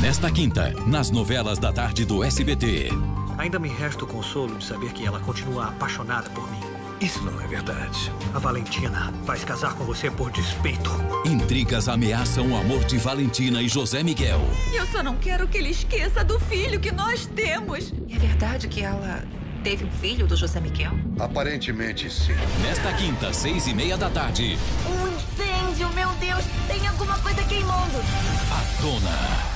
Nesta quinta, nas novelas da tarde do SBT. Ainda me resta o consolo de saber que ela continua apaixonada por mim. Isso não é verdade. A Valentina vai se casar com você por despeito. Intrigas ameaçam o amor de Valentina e José Miguel. Eu só não quero que ele esqueça do filho que nós temos. É verdade que ela teve um filho do José Miguel? Aparentemente, sim. Nesta quinta, 6:30 da tarde. Um incêndio, meu Deus! Tem alguma coisa queimando! A Dona.